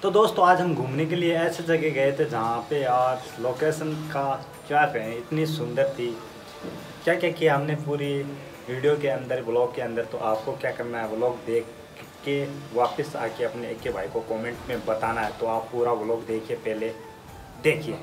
तो दोस्तों आज हम घूमने के लिए ऐसे जगह गए थे जहाँ पे यार लोकेशन का क्या कहें, इतनी सुंदर थी। क्या क्या किया हमने पूरी वीडियो के अंदर, ब्लॉग के अंदर। तो आपको क्या करना है, ब्लॉग देख के वापस आके अपने एक के भाई को कमेंट में बताना है। तो आप पूरा ब्लॉग देखिए, पहले देखिए।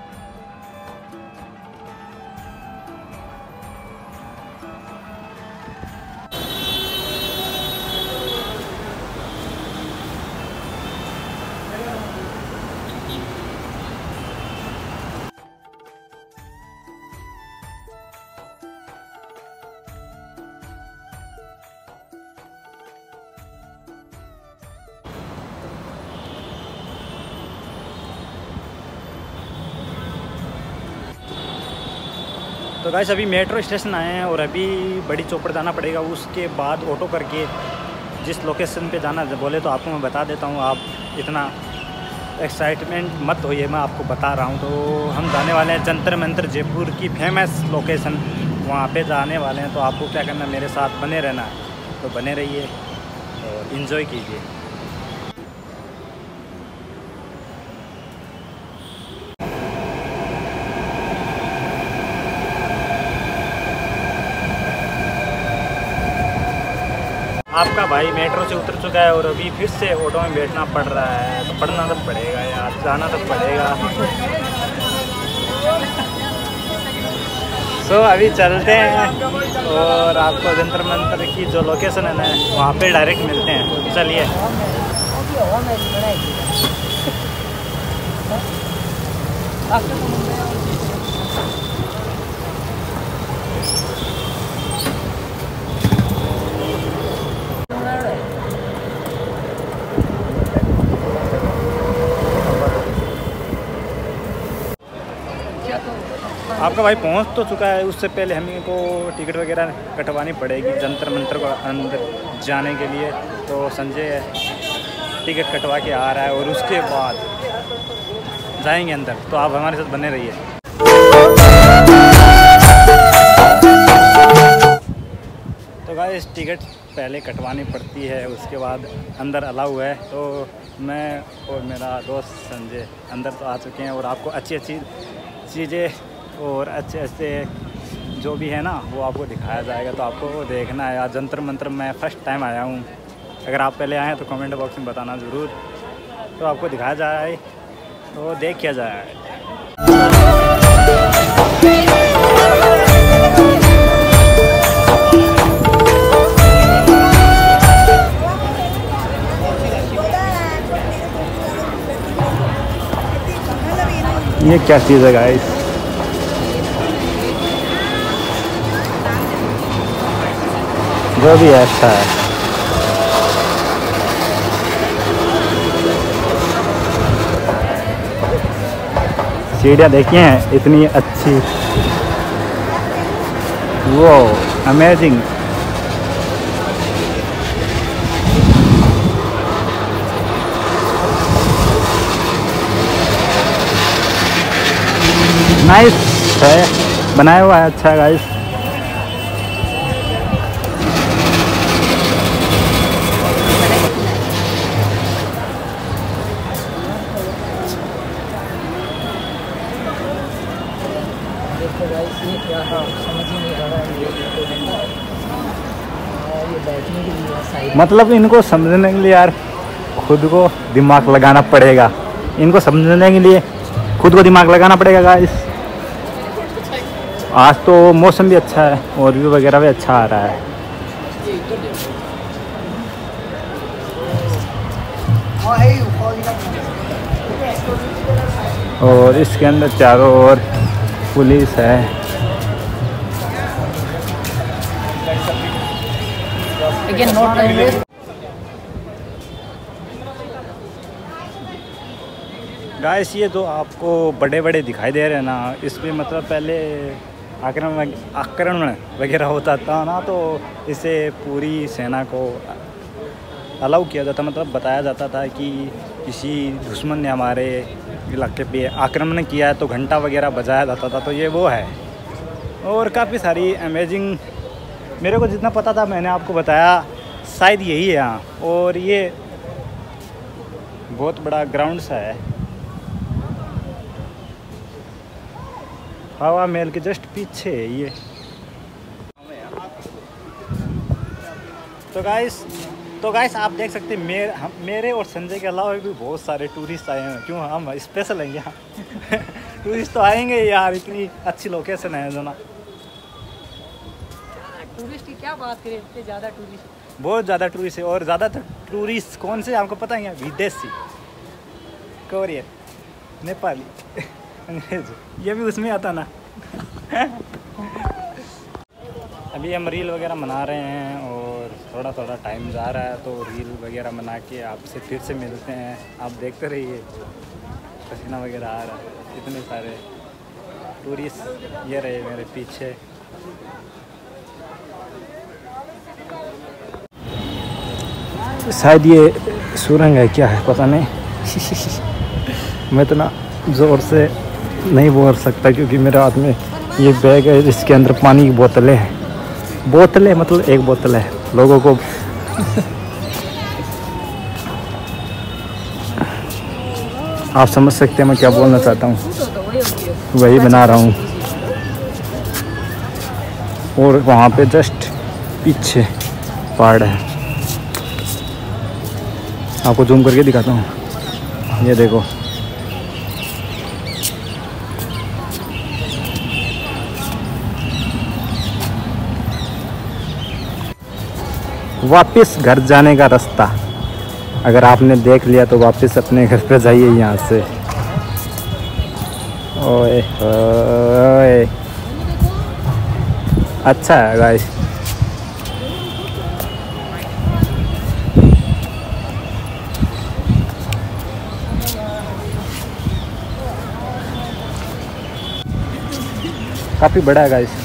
तो गाइस अभी मेट्रो स्टेशन आए हैं और अभी बड़ी चौपड़ जाना पड़ेगा। उसके बाद ऑटो करके जिस लोकेशन पे जाना बोले तो आपको मैं बता देता हूँ। आप इतना एक्साइटमेंट मत होइए, मैं आपको बता रहा हूँ। तो हम जाने वाले हैं जंतर मंतर, जयपुर की फेमस लोकेशन, वहाँ पे जाने वाले हैं। तो आपको क्या करना, मेरे साथ बने रहना है। तो बने रहिए और इन्जॉय कीजिए। आपका भाई मेट्रो से उतर चुका है और अभी फिर से ऑटो में बैठना पड़ रहा है। तो पढ़ना तो पड़ेगा यार, जाना तो पड़ेगा। सो अभी चलते हैं और आपको जंतर मंतर की जो लोकेशन है ना, वहाँ पे डायरेक्ट मिलते हैं। चलिए। आपका भाई पहुंच तो चुका है। उससे पहले हमें को टिकट वगैरह कटवानी पड़ेगी जंतर मंतर को अंदर जाने के लिए। तो संजय टिकट कटवा के आ रहा है और उसके बाद जाएंगे अंदर। तो आप हमारे साथ बने रहिए। तो गाइस टिकट पहले कटवानी पड़ती है, उसके बाद अंदर अलाउ है। तो मैं और मेरा दोस्त संजय अंदर तो आ चुके हैं और आपको अच्छी अच्छी चीज़ें और अच्छे अच्छे जो भी है ना वो आपको दिखाया जाएगा। तो आपको देखना है। आज जंतर मंतर मैं फ़र्स्ट टाइम आया हूँ। अगर आप पहले आए हैं तो कमेंट बॉक्स में बताना ज़रूर। तो आपको दिखाया जाए तो देख किया जाए। ये क्या चीज़ है गाइस? जो भी है अच्छा है। सीढ़ियाँ देखिए हैं इतनी अच्छी, वो अमेजिंग। नाइस है, बनाया हुआ है, अच्छा है गाइस। मतलब इनको समझने के लिए यार खुद को दिमाग लगाना पड़ेगा। इनको समझने के लिए खुद को दिमाग लगाना पड़ेगा गाइस। आज तो मौसम भी अच्छा है और व्यू वगैरह भी अच्छा आ रहा है। और इसके अंदर चारों ओर पुलिस है। गाइस ये जो आपको बड़े बड़े दिखाई दे रहे हैं ना, इसमें मतलब पहले आक्रमण वगैरह होता था ना, तो इसे पूरी सेना को अलाउ किया जाता, मतलब बताया जाता था कि किसी दुश्मन ने हमारे इलाके पे आक्रमण किया है तो घंटा वगैरह बजाया जाता था। तो ये वो है और काफ़ी सारी अमेजिंग, मेरे को जितना पता था मैंने आपको बताया। शायद यही है यहाँ। और ये बहुत बड़ा ग्राउंड सा है। हवा महल के जस्ट पीछे है ये। तो गाइस आप देख सकते हैं मेरे और संजय के अलावा भी बहुत सारे टूरिस्ट आए हैं। क्यों, हम स्पेशल हैं यहाँ। टूरिस्ट तो आएंगे यार, इतनी अच्छी लोकेशन है जो ना। टूरिस्ट की क्या बात करें, इतने ज़्यादा टूरिस्ट, बहुत ज़्यादा टूरिस्ट है। और ज़्यादातर टूरिस्ट कौन से आपको पता है? विदेशी, कोरियन, नेपाली, अंग्रेज, ये भी उसमें आता ना। अभी हम रील वगैरह बना रहे हैं और थोड़ा थोड़ा टाइम जा रहा है, तो रील वगैरह बना के आपसे फिर से मिलते हैं। आप देखते रहिए, पसीना वगैरह आ रहा है। इतने सारे टूरिस्ट ये रहे मेरे पीछे। शायद ये सुरंग है, क्या है पता नहीं। मैं इतना ज़ोर से नहीं बोल सकता क्योंकि मेरे हाथ में ये बैग है जिसके अंदर पानी की बोतलें हैं। बोतलें मतलब एक बोतल है लोगों को। आप समझ सकते हैं मैं क्या बोलना चाहता हूँ, वही बना रहा हूँ। और वहाँ पे जस्ट पीछे पहाड़ है, आपको जूम करके दिखाता हूँ। ये देखो, वापस घर जाने का रास्ता अगर आपने देख लिया तो वापस अपने घर पे जाइए यहाँ से। ओए ओए, अच्छा है गाइस। काफ़ी बड़ा है गाइस।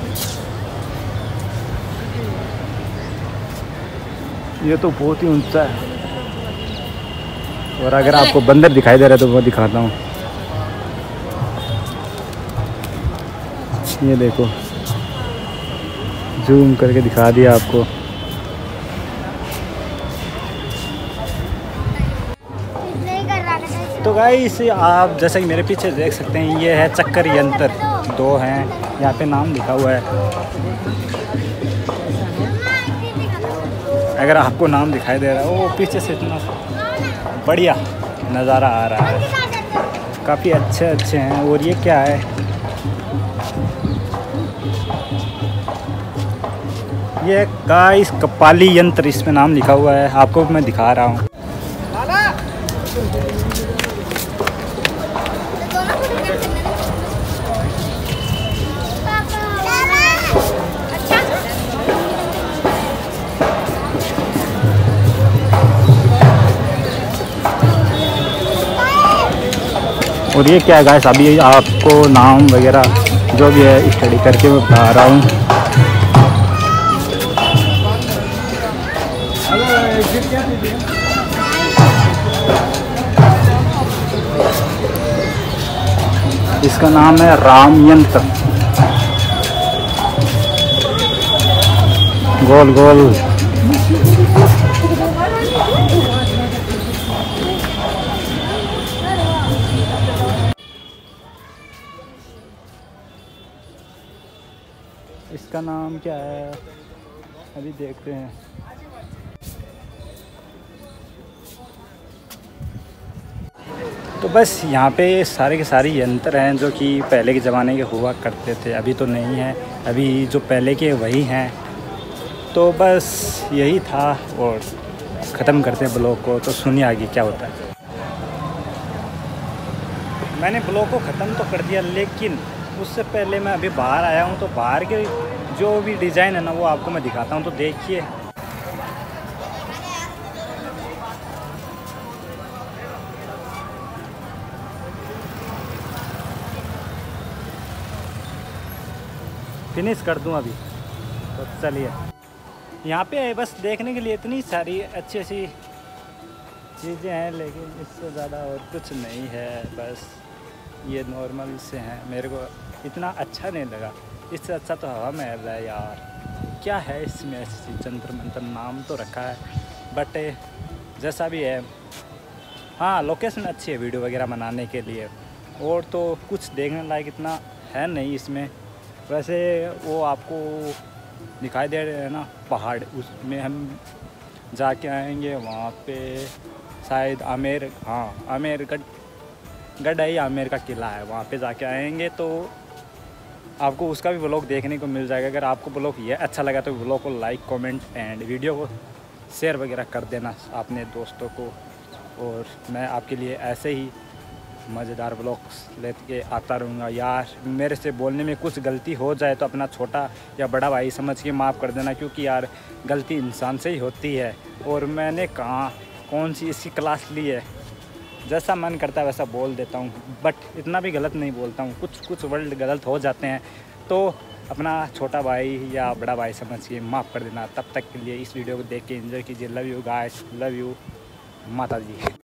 ये तो बहुत ही ऊंचा है। और अगर आपको बंदर दिखाई दे रहा है तो वो दिखाता हूँ। ये देखो, जूम करके दिखा दिया आपको। तो गाइस आप जैसा कि मेरे पीछे देख सकते हैं, ये है चक्कर यंत्र। दो हैं यहाँ पे, नाम लिखा हुआ है। अगर आपको नाम दिखाई दे रहा है, वो पीछे से इतना बढ़िया नज़ारा आ रहा है। काफ़ी अच्छे अच्छे हैं। और ये क्या है? ये गाइस कपाली यंत्र, इसमें नाम लिखा हुआ है। आपको मैं दिखा रहा हूँ। और ये क्या है गाइस, अभी आपको नाम वगैरह जो भी है स्टडी करके मैं बता रहा हूँ। इसका नाम है राम यंत्र। गोल गोल इसका नाम क्या है, अभी देखते हैं। तो बस यहाँ पे सारे के सारे यंत्र हैं जो कि पहले के ज़माने के हुआ करते थे, अभी तो नहीं है। अभी जो पहले के वही हैं। तो बस यही था और ख़त्म करते हैं ब्लॉग को। तो सुनिए आगे क्या होता है। मैंने ब्लॉग को ख़त्म तो कर दिया, लेकिन उससे पहले मैं अभी बाहर आया हूँ। तो बाहर के जो भी डिज़ाइन है ना, वो आपको मैं दिखाता हूँ। तो देखिए, फिनिश कर दूँ अभी। तो चलिए, यहाँ पे बस देखने के लिए इतनी सारी अच्छी अच्छी चीज़ें हैं, लेकिन इससे ज़्यादा और कुछ नहीं है। बस ये नॉर्मल से हैं, मेरे को इतना अच्छा नहीं लगा। इससे अच्छा तो हवा महल है यार। क्या है इसमें ऐसी, जंतर मंतर नाम तो रखा है, बट जैसा भी है हाँ, लोकेशन अच्छी है वीडियो वगैरह बनाने के लिए, और तो कुछ देखने लायक इतना है नहीं इसमें। वैसे वो आपको दिखाई दे रहे हैं ना पहाड़, उसमें हम जाके आएंगे वहाँ पे शायद आमेरगढ़ गढ़ है या आमेर का किला है, वहाँ पे जाके आएंगे तो आपको उसका भी व्लॉग देखने को मिल जाएगा। अगर आपको व्लॉग ये अच्छा लगा तो व्लॉग को लाइक कमेंट एंड वीडियो को शेयर वगैरह कर देना अपने दोस्तों को, और मैं आपके लिए ऐसे ही मज़ेदार व्लॉग्स लेके आता रहूँगा। यार मेरे से बोलने में कुछ गलती हो जाए तो अपना छोटा या बड़ा भाई समझ के माफ़ कर देना, क्योंकि यार गलती इंसान से ही होती है। और मैंने कहाँ कौन सी इसकी क्लास ली है, जैसा मन करता है वैसा बोल देता हूँ, बट इतना भी गलत नहीं बोलता हूँ। कुछ वर्ड गलत हो जाते हैं तो अपना छोटा भाई या बड़ा भाई समझ के माफ़ कर देना। तब तक के लिए इस वीडियो को देख के एंजॉय कीजिए। Love you guys, love you माता जी।